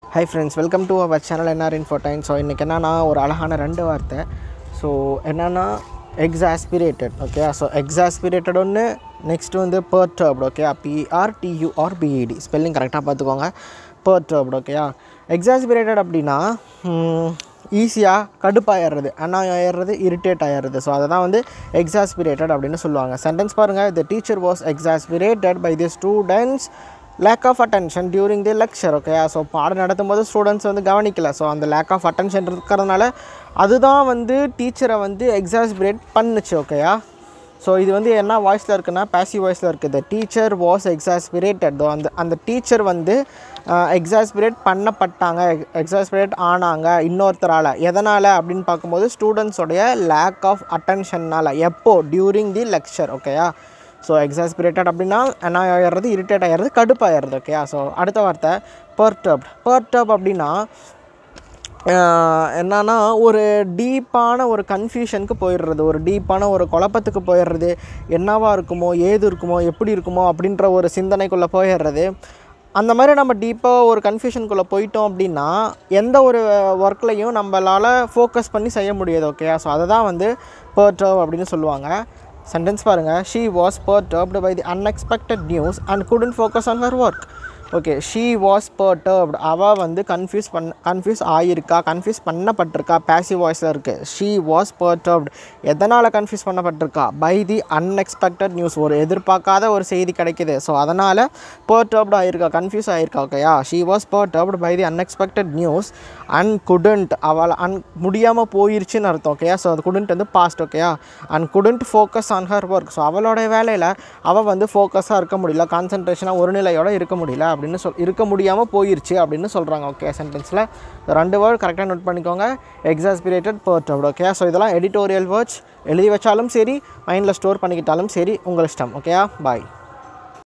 Hi friends, welcome to our channel NR Infotainment. So இன்னைக்கு என்னன்னா ஒரு அழகான ரெண்டு வார்த்தை. ஸோ என்னன்னா exasperated, okay? So exasperated ஒன்று, நெக்ஸ்ட் வந்து perturbed, okay? PRTURBED ஸ்பெல்லிங் கரெக்டாக பார்த்துக்கோங்க. perturbed, okay? exasperated அப்படின்னா ஈஸியாக கடுப்பாயிடுறது, அண்ணாயிடுறது, இரிட்டேட் ஆகிடுறது. ஸோ அதை தான் வந்து exasperated அப்படின்னு சொல்லுவாங்க. சென்டென்ஸ் பாருங்கள், the teacher was exasperated by the students lack of attention during the lecture, okay? So பாடம் நடத்தும்போது ஸ்டூடெண்ட்ஸ் வந்து கவனிக்கலை. ஸோ அந்த லேக் ஆஃப் அட்டென்ஷன் இருக்கிறதுனால அதுதான் வந்து டீச்சரை வந்து எக்ஸாஸ்பிரேட் பண்ணுச்சு, ஓகேயா? ஸோ இது வந்து என்ன வாய்ஸில் இருக்குன்னா பேசிவ் வாய்ஸில் இருக்குது. The teacher was exasperated. அந்த டீச்சர் வந்து எக்ஸாஸ்பிரேட் பண்ணப்பட்டாங்க, எக்ஸாஸ்பிரேட் ஆனாங்க இன்னொருத்தரால். எதனால் அப்படின்னு பார்க்கும்போது ஸ்டூடெண்ட்ஸோடைய லேக் ஆஃப் அட்டென்ஷன்னால். எப்போ? டியூரிங் தி லெக்சர், ஓகேயா? ஸோ எக்ஸாஸ்பிரேட்டட் அப்படின்னா என்ன ஆகிடுறது, இரிட்டேட் ஆகிடுறது, கடுப்பாகிடுறது, ஓகேயா? ஸோ அடுத்த வார்த்தை perturbed அப்படின்னா என்னன்னா ஒரு டீப்பான ஒரு கன்ஃபியூஷனுக்கு போயிடுறது, ஒரு டீப்பான ஒரு குழப்பத்துக்கு போயிடுறது. என்னவா இருக்குமோ, ஏது இருக்குமோ, எப்படி இருக்குமோ அப்படின்ற ஒரு சிந்தனைக்குள்ளே போயிடுறது. அந்த மாதிரி நம்ம டீப்பாக ஒரு கன்ஃபியூஷனுக்குள்ளே போயிட்டோம் அப்படின்னா எந்த ஒரு ஒர்க்லையும் நம்மளால் ஃபோக்கஸ் பண்ணி செய்ய முடியாது, ஓகேயா? ஸோ அதை தான் வந்து perturbed அப்படின்னு சொல்லுவாங்க. சென்டென்ஸ் பாருங்கள், she was perturbed by the unexpected news and couldn't focus on her work. Okay, she was perturbed. அவள் வந்து கன்ஃபியூஸ் ஆகியிருக்கா, கன்ஃபியூஸ் பண்ணப்பட்டிருக்கா, பேசிவ் வாய்ஸில் இருக்குது. she was perturbed. எதனால் கன்ஃபியூஸ் பண்ணப்பட்டிருக்கா? by the unexpected news. ஒரு எதிர்பார்க்காத ஒரு செய்தி கிடைக்கிது. ஸோ அதனால் perturbed ஆகியிருக்கா, கன்ஃபியூஸ் ஆகியிருக்கா, ஓகேயா? she was perturbed by the unexpected news and couldn't. அவள் முடியாமல் போயிருச்சுன்னு அர்த்தம், ஓகேயா? ஸோ அது couldn't வந்து பாஸ்ட், ஓகேயா? and couldn't focus on her work. So அவளோட வேலையில் அவள் வந்து ஃபோக்கஸாக இருக்க முடியல, கான்சன்ட்ரேஷனாக ஒரு நிலையோடு இருக்க முடியல அப்படின்னு இருக்க முடியாமல் போயிருச்சு அப்படின்னு சொல்கிறாங்க, ஓகே? சென்டென்ஸில் ரெண்டு வேர்ட் கரெக்டாக நோட் பண்ணிக்கோங்க, எக்ஸாஸ்பிரேட்டட், perturbed, ஓகே? ஸோ இதெல்லாம் எடிட்டோரியல் வேர்ட்ஸ், எழுதி வச்சாலும் சரி, மைண்டில் ஸ்டோர் பண்ணிக்கிட்டாலும் சரி, உங்கள் இஷ்டம், ஓகேயா? பாய்.